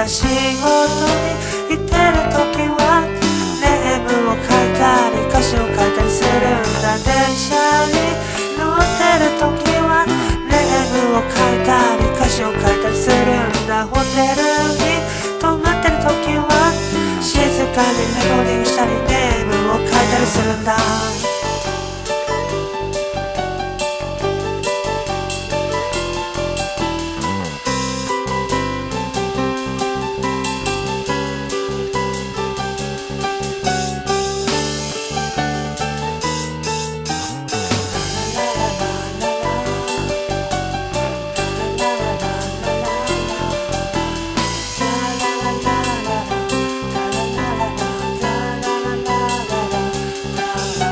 が仕事に行ってる時はネームを書いたり歌詞を書いたりするんだ。電車に乗ってる時はネームを書いたり歌詞を書いたりするんだ。ホテルに泊まってる時は静かにメロディーしたりネームを書いたりするんだ。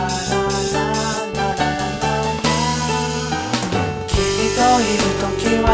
いる時は